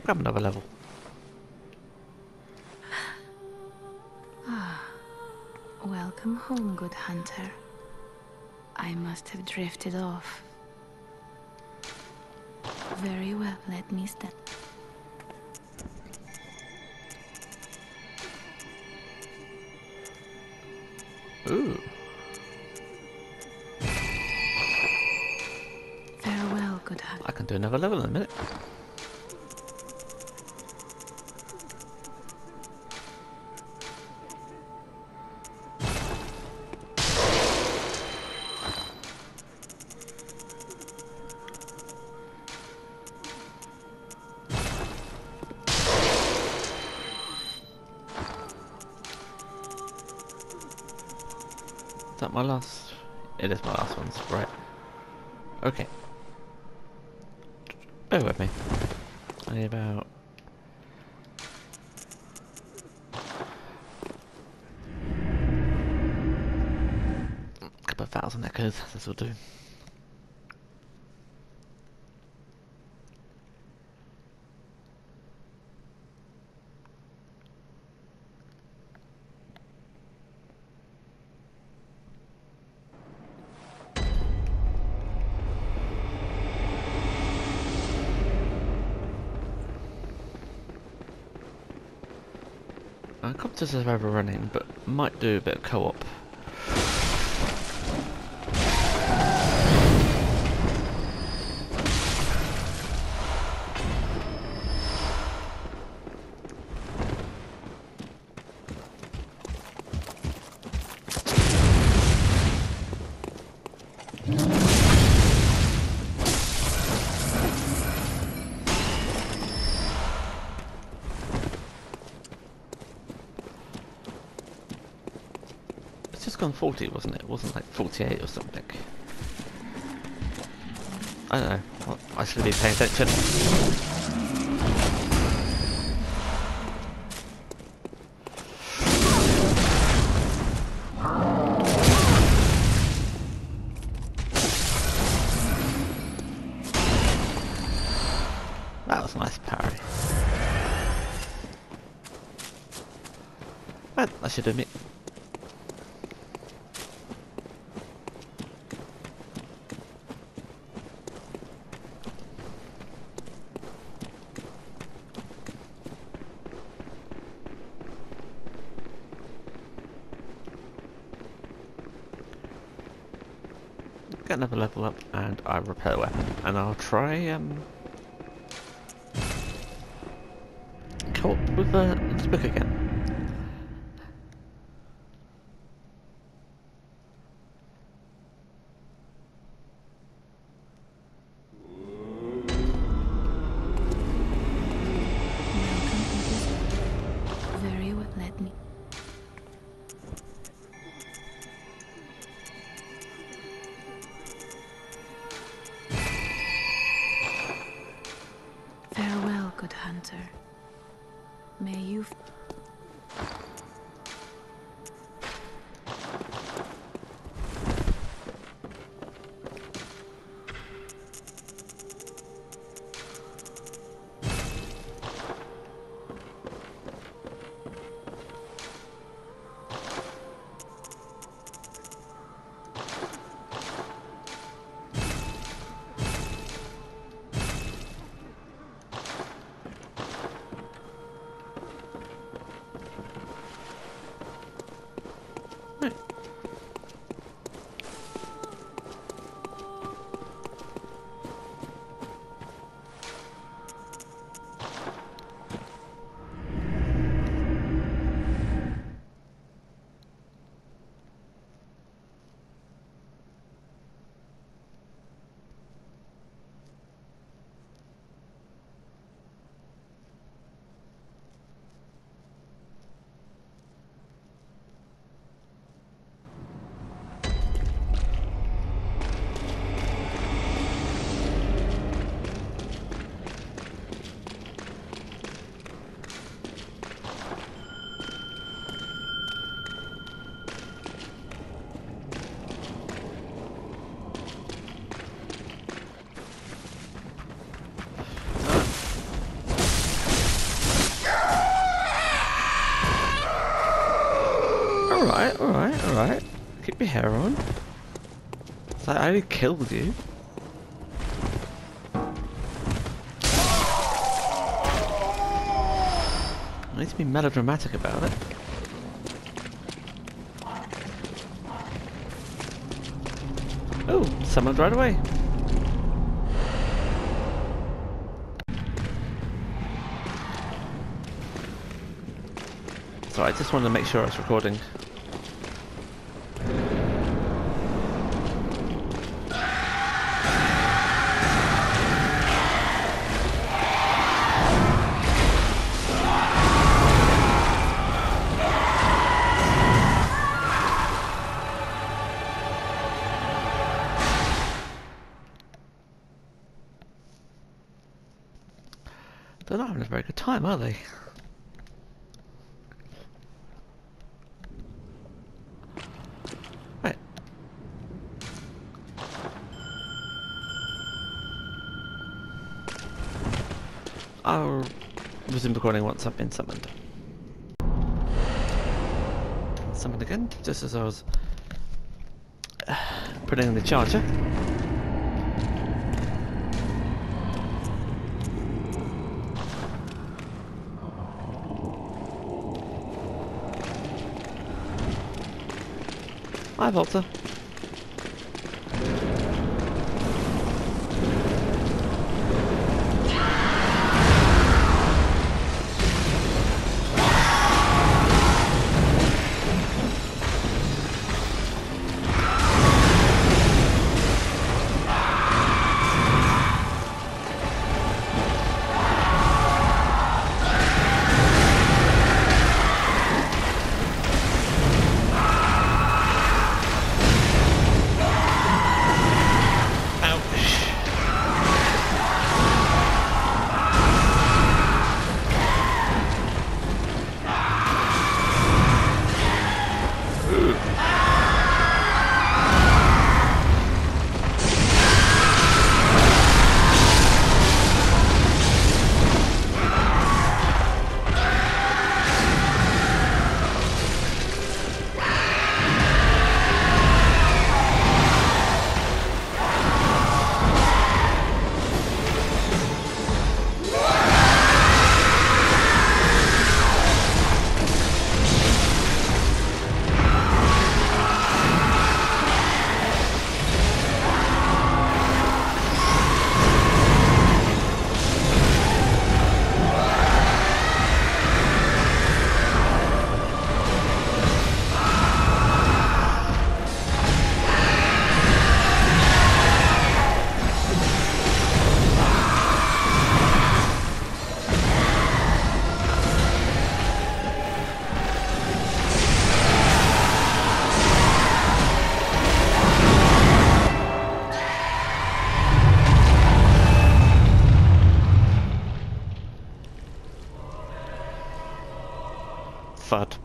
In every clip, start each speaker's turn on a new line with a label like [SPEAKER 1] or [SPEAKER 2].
[SPEAKER 1] grab another level.
[SPEAKER 2] Welcome home, good hunter. I must have drifted off. Very well, let me stand.
[SPEAKER 1] Ooh.
[SPEAKER 2] Farewell, good hunter.
[SPEAKER 1] I can do another level in a minute. Is that my last? It is my last one, right. Okay. Bear with me. I need about... a couple of thousand echoes, this will do. Competitors are overrunning, but might do a bit of co-op. It's just gone 40, wasn't it? It wasn't like 48 or something. I don't know. Well, I should be paying attention. That was a nice parry. Well, I should admit. Get another level up and I repair the weapon. And I'll try co-op with this book again.
[SPEAKER 2] Very well, let me. Farewell, good hunter. May you...
[SPEAKER 1] alright. Keep your hair on. It's like I only killed you. I need to be melodramatic about it. Oh, summoned right away. So I just wanted to make sure I was recording. They're not having a very good time, are they? Right. I'll resume recording once I've been summoned. Summoned again, just as I was putting in the charger. Hi, Volta. Fud.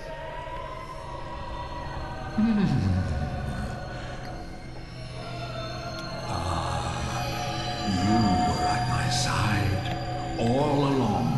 [SPEAKER 3] You were at my side all along.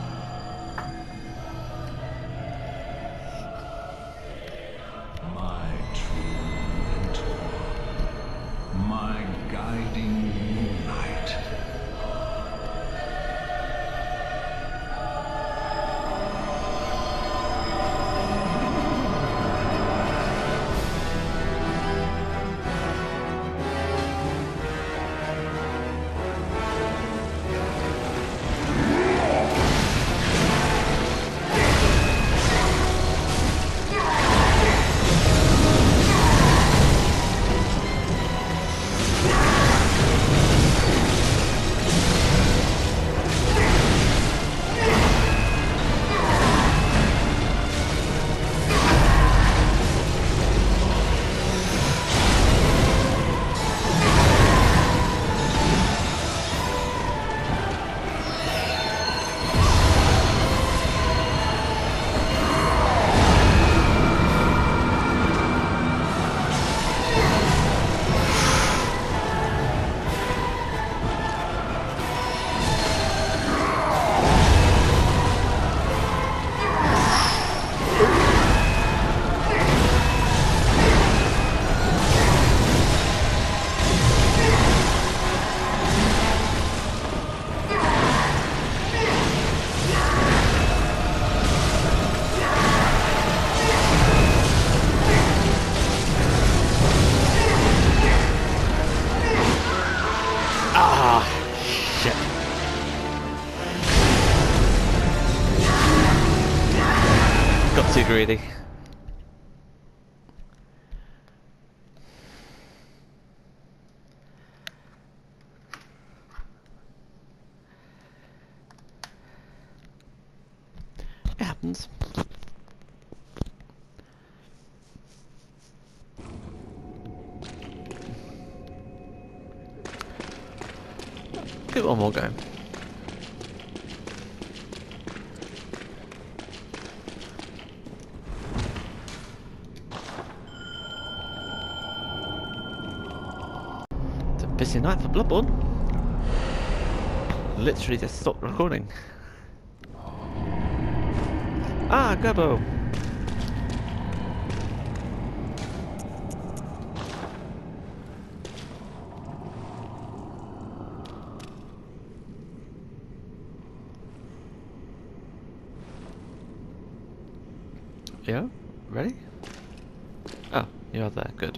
[SPEAKER 3] My true mentor, my guiding moonlight.
[SPEAKER 1] greedy. It happens. Give it one more go. It's a busy night for BloodBorne. Literally just stopped recording. Ah, Gobbo! Yeah? Ready? Oh, you're there, good.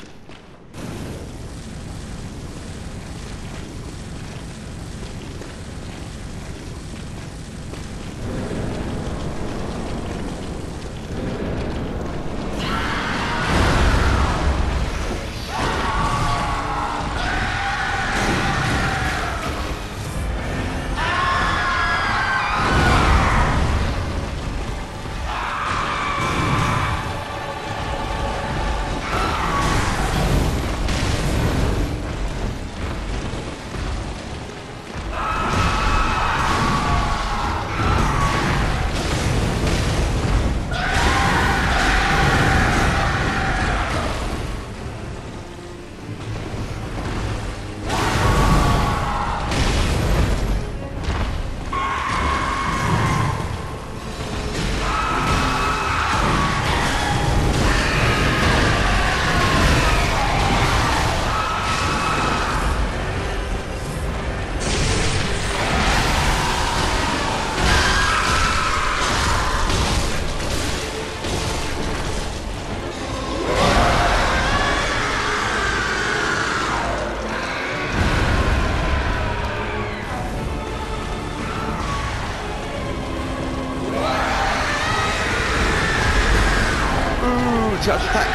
[SPEAKER 1] Charge attack!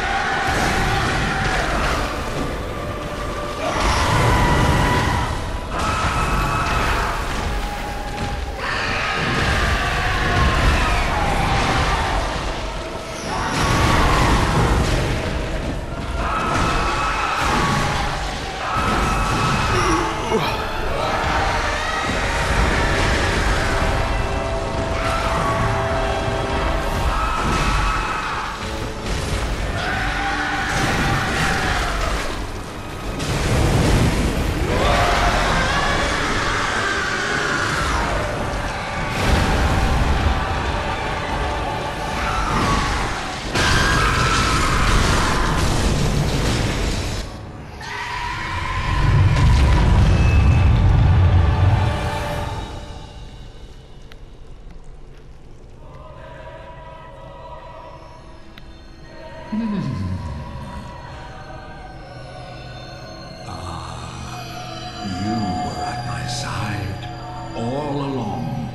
[SPEAKER 3] You were at my side all along.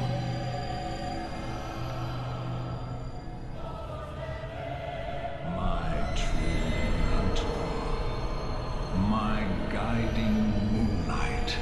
[SPEAKER 3] My true hunter, my guiding moonlight.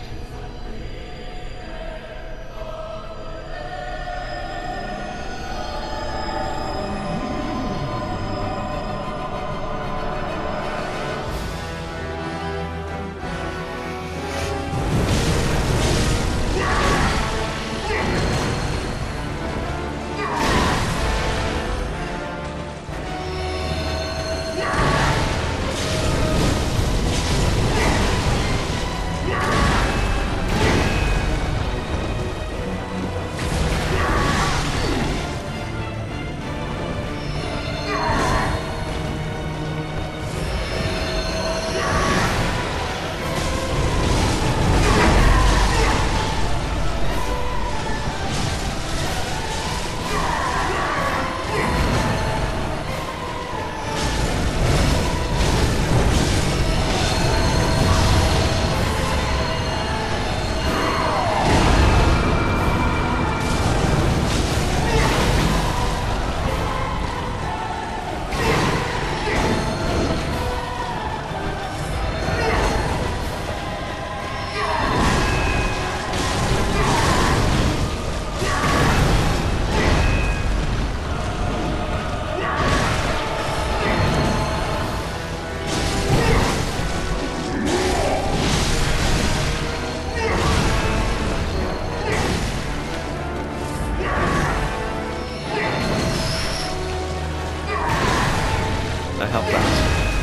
[SPEAKER 1] health rounds.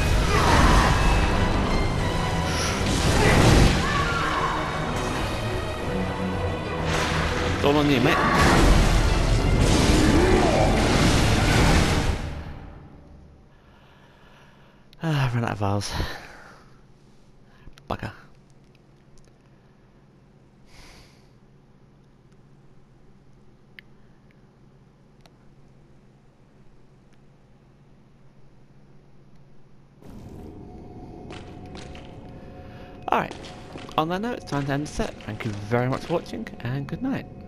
[SPEAKER 1] It's all on you, mate. Ah, I've run out of vials. Bugger. Alright, on that note, it's time to end the set. Thank you very much for watching, and good night.